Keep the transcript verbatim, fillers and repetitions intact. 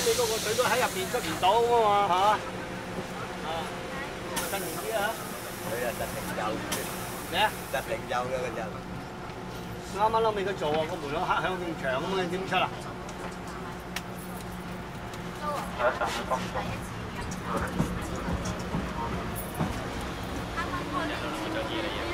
你嗰個水都喺入邊出唔到啊嘛，係嘛？啊，新年啲啊！佢啊，實定有咩啊？實定有嘅佢就啱啱諗起佢做啊，個門口黑響咁長咁，你點出啊？啱啱開呢